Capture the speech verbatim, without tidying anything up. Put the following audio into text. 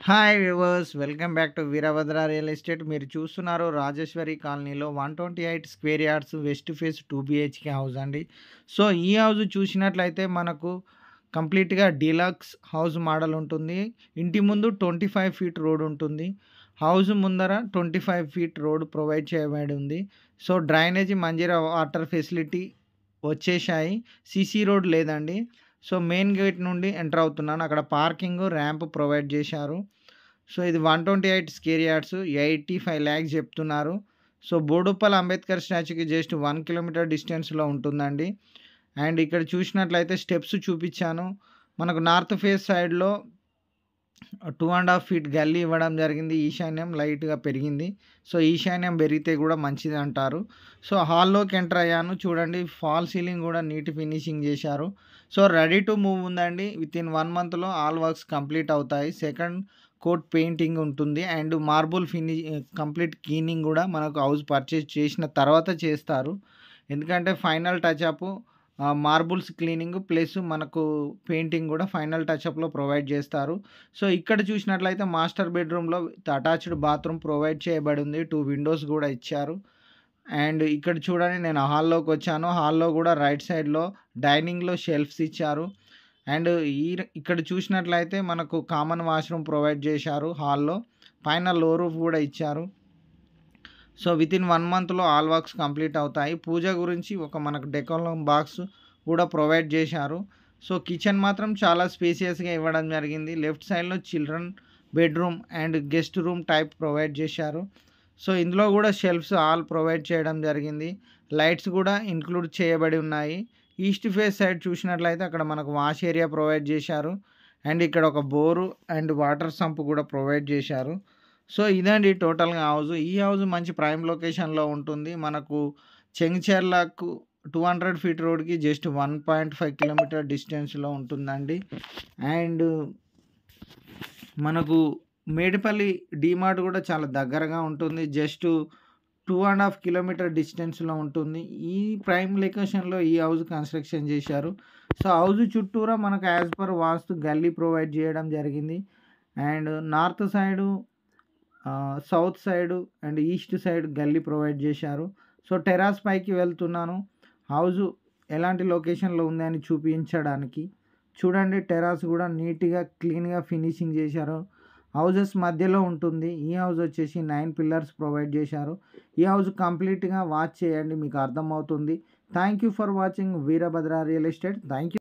Hi viewers, welcome back to Veerabhadra real estate. మీరు చూస్తున్నారు రాజేశ్వరి కాలనీలో one twenty eight square yards west face two BHK house అండి. So ఈ house చూసినట్లయితే మనకు కంప్లీట్గా డీలక్స్ హౌస్ మోడల్ ఉంటుంది. ఇంటి ముందు ట్వంటీ ఫైవ్ ఫీట్ రోడ్ ఉంటుంది. హౌస్ ముందర twenty five feet road provide చేయబడి ఉంది. So drainage Manjeera water facility వచ్చేసాయి. సీసీ రోడ్ లేదండి. సో మెయిన్ గేట్ నుండి ఎంటర్ అవుతున్నాను. అక్కడ పార్కింగ్ ర్యాంప్ ప్రొవైడ్ చేశారు. సో ఇది one twenty eight square yards, eighty five lakhs చెప్తున్నారు. సో బోడుప్పల్ అంబేద్కర్ స్టాచ్యూకి జస్ట్ వన్ కిలోమీటర్ డిస్టెన్స్లో ఉంటుందండి. అండ్ ఇక్కడ చూసినట్లయితే స్టెప్స్ చూపించాను. మనకు నార్త్ ఫేస్ సైడ్లో టూ అండ్ హాఫ్ ఫీట్ గల్లీ ఇవ్వడం జరిగింది. ఈశాన్యం లైట్గా పెరిగింది. సో ఈశాన్యం పెరిగితే కూడా మంచిది అంటారు. సో హాల్లోకి ఎంటర్ అయ్యాను. చూడండి, ఫాల్ సీలింగ్ కూడా నీట్ ఫినిషింగ్ చేశారు. సో రెడీ టు మూవ్ ఉందండి. విత్ ఇన్ వన్ మంత్లో ఆల్ వర్క్స్ కంప్లీట్ అవుతాయి. సెకండ్ కోట్ పెయింటింగ్ ఉంటుంది అండ్ మార్బుల్ ఫిని కంప్లీట్ క్లీనింగ్ కూడా మనకు హౌస్ పర్చేస్ చేసిన తర్వాత చేస్తారు. ఎందుకంటే final touch up marbles cleaning plus మనకు పెయింటింగ్ కూడా ఫైనల్ టచ్అప్లో ప్రొవైడ్ చేస్తారు. సో ఇక్కడ చూసినట్లయితే మాస్టర్ బెడ్రూమ్లో అటాచ్డ్ బాత్రూమ్ ప్రొవైడ్ చేయబడి ఉంది. టూ విండోస్ కూడా ఇచ్చారు. అండ్ ఇక్కడ చూడండి, నేను హాల్లోకి వచ్చాను. హాల్లో కూడా రైట్ సైడ్లో డైనింగ్లో షెల్ఫ్స్ ఇచ్చారు. అండ్ ఈ ఇక్కడ చూసినట్లయితే మనకు కామన్ వాష్రూమ్ ప్రొవైడ్ చేశారు. హాల్లో పైన లో రూఫ్ కూడా ఇచ్చారు. సో విత్ ఇన్ వన్ మంత్లో ఆల్ వర్క్స్ కంప్లీట్ అవుతాయి. పూజ గురించి ఒక మనకు డెకోరం బాక్స్ కూడా ప్రొవైడ్ చేశారు. సో కిచెన్ మాత్రం చాలా స్పేసియస్గా ఇవ్వడం జరిగింది. లెఫ్ట్ సైడ్లో children bedroom and guest room type provide చేశారు. సో ఇందులో కూడా షెల్ఫ్స్ ఆల్ ప్రొవైడ్ చేయడం జరిగింది. లైట్స్ కూడా ఇంక్లూడ్ చేయబడి ఉన్నాయి. ఈస్ట్ ఫేస్ సైడ్ చూసినట్లయితే అక్కడ మనకు వాష్ ఏరియా ప్రొవైడ్ చేశారు. అండ్ ఇక్కడ ఒక బోరు అండ్ వాటర్ సంప్ కూడా ప్రొవైడ్ చేశారు. సో ఇదండి టోటల్గా హౌస్. ఈ హౌస్ మంచి ప్రైమ్ లొకేషన్లో ఉంటుంది. మనకు చెంగిచెర్లకు టూ హండ్రెడ్ ఫీట్ రోడ్కి just one point five kilometer డిస్టెన్స్లో ఉంటుందండి. అండ్ మనకు మేడిపల్లి డీమార్ట్ కూడా చాలా దగ్గరగా ఉంటుంది. Just two and half kilometer డిస్టెన్స్లో ఉంటుంది. ఈ ప్రైమ్ లొకేషన్లో ఈ హౌస్ కన్స్ట్రక్షన్ చేశారు. సో హౌస్ చుట్టూరా మనకు యాజ్ పర్ వాస్తు గల్లీ ప్రొవైడ్ చేయడం జరిగింది. And north side, south side and east side గల్లీ ప్రొవైడ్ చేశారు. సో టెరాస్ పైకి వెళ్తున్నాను. హౌస్ ఎలాంటి లొకేషన్లో ఉంది అని చూపించడానికి. చూడండి, టెరాస్ కూడా నీట్గా క్లీన్గా ఫినిషింగ్ చేశారు. హౌజెస్ మధ్యలో ఉంటుంది. ఈ హౌస్ వచ్చేసి నైన్ పిల్లర్స్ ప్రొవైడ్ చేశారు. ఈ హౌస్ కంప్లీట్గా వాచ్ చేయండి, మీకు అర్థమవుతుంది. Thank you for watching Veerabhadra real estate. Thank you.